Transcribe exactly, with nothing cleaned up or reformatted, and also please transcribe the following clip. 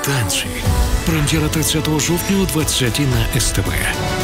танці. Прем'єра тридцятого жовтня о двадцятій на ес те ве.